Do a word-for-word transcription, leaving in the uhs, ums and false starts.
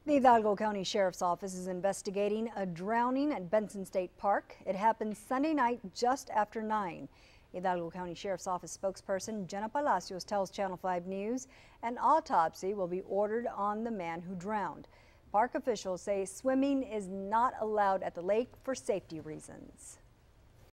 The Hidalgo County Sheriff's Office is investigating a drowning at Bentsen State Park. It happened Sunday night just after nine. Hidalgo County Sheriff's Office spokesperson Jenna Palacios tells Channel five News an autopsy will be ordered on the man who drowned. Park officials say swimming is not allowed at the lake for safety reasons.